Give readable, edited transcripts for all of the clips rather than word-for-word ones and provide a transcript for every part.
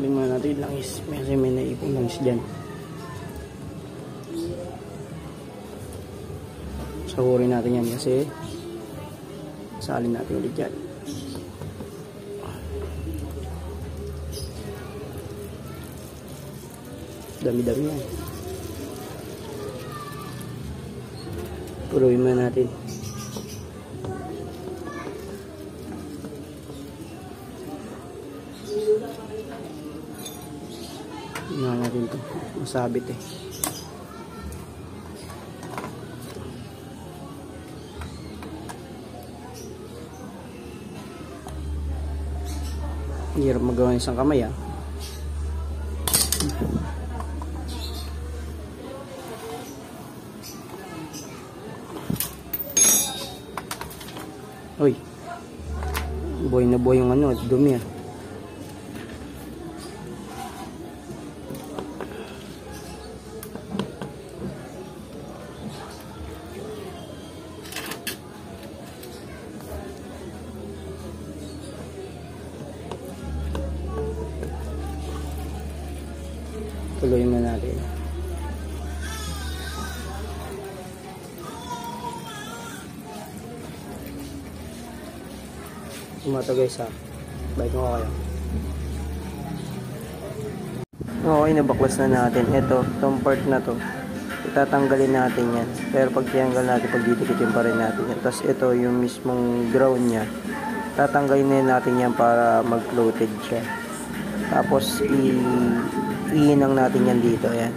Putulin muna natin yung langis kasi may naipong langis dyan. Sahurin natin yan kasi salin natin ulit dyan. Dami-dami yan. Puluin muna natin. Tingnan natin ito. Masabit eh. Hirap magawa ng isang kamay ah. Uy. Buhay na buhay yung ano, dumi ah. Tuloy na natin. Ito guys ha. Bait mo kayo. Okay, nabaklas na natin. Ito, itong part na to. Itatanggalin natin yan. Pero pag tiyanggal natin, pagdidikitin pa rin natin yan. Tapos ito, yung mismong ground nya. Tatanggalin na natin yan para mag-floated siya. Tapos iinang natin yan dito. Ayan.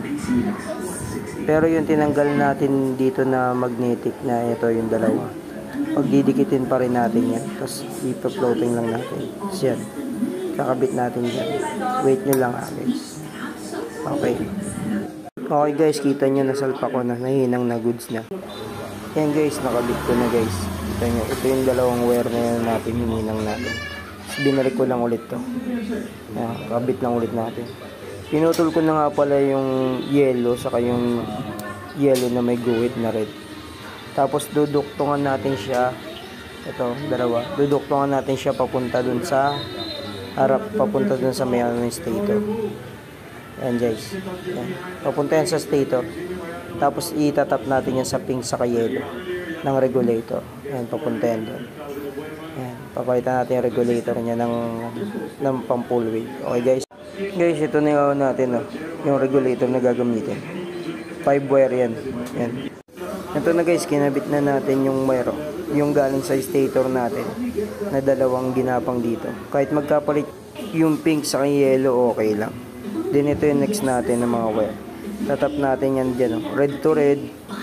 Pero yung tinanggal natin dito na magnetic na ito yung dalawa. Pagdidikitin pa rin natin yan. Tapos ipa-floating lang natin. Tapos yan. Kakabit natin yan. Wait nyo lang guys. Okay. Okay guys, kita nyo nasalpa ko na. Nahinang na goods na. Yan guys, nakabit ko na guys. Kita nyo. Ito yung dalawang wire na yan natin. Hininang natin. Binalik ko lang ulit to. Yan, kakabit lang ulit natin. Pinutol ko na nga pala yung yellow saka yung yellow na may guhit na red. Tapos duduktungan natin siya. Ito, dalawa. Duduktungan natin siya papunta dun sa harap, papunta dun sa may stator. Ayan guys. Ayan. Papunta yan sa stator. Tapos itatap natin yan sa pink saka yellow ng regulator. Ayan, papunta yan dun. Ayan, papalitan natin yung regulator niya ng pang full wave. Okay guys. Guys, ito na yung natin, yung regulator na gagamitin. 5 wire yan. Ayan. Ito na guys, kinabit na natin yung wire, yung galing sa stator natin na dalawang ginapang dito. Kahit magkapalit yung pink sa yellow, okay lang. Then ito yung next natin ng mga wire. Tatap natin yan dyan, red to red.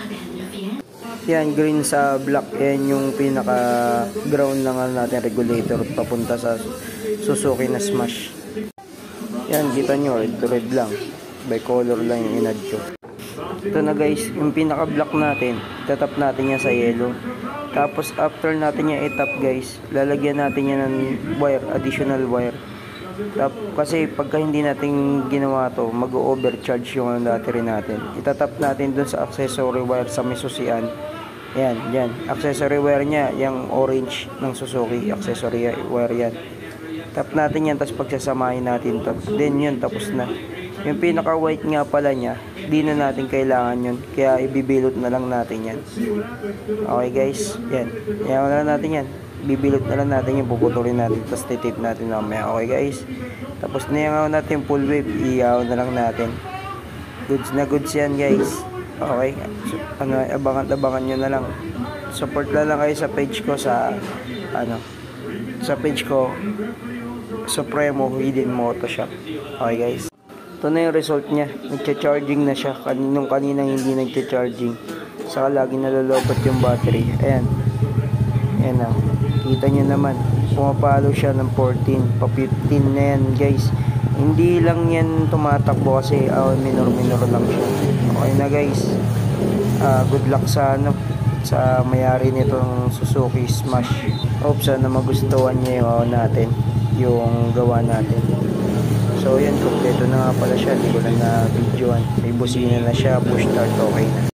Yan, green sa black. Yan yung pinaka ground lang natin regulator papunta sa Suzuki na Smash. Yan, kita nyo, red to red lang. Bicolor lang yung inad ko. Ito na guys, yung pinaka black natin, tatap natin yan sa yellow. Tapos after natin yan itap guys, lalagyan natin yan ng wire, additional wire. Kasi pagka hindi natin ginawa to, mag-overcharge yung battery natin. Itatap natin dun sa accessory wire sa may susian. Yan, yan. Accessory wire nya, yung orange ng Suzuki, accessory wire yan. Tap natin yan, tapos pagsasamahin natin to. Then yun, tapos na. Yung pinaka white nga pala nya, di na natin kailangan yun. Kaya ibibilot na lang natin yan. Okay guys, yan. Iyaw na lang natin yan. Bibilot na lang natin yung puputulin natin. Tapos titip natin mamaya. Okay guys. Tapos niyangaw natin full wave. Iyaw na lang natin. Goods na goods yan guys. Okay. So, abangan nyo na lang. Support na lang kayo sa page ko sa sa page ko Supremo Hidden Moto Shop. Okay guys. Ito na yung result niya. Nagcha-charging na siya. Kaninang hindi nagcha-charging. Saka lagi nalolobot yung battery. Ayan. Ayan na. Kita nyo naman. Pumapalo siya ng 14. Pa 15 na yan guys. Hindi lang yan tumatakbo kasi minor lang siya. Okay na guys. Good luck sa sa mayari nitong Suzuki Smash. Hope sana magustuhan niya yung natin. Yung gawa natin. So yan, kompleto na nga pala siya. Hindi ko lang na videoan. May busina na siya, push start, okay na.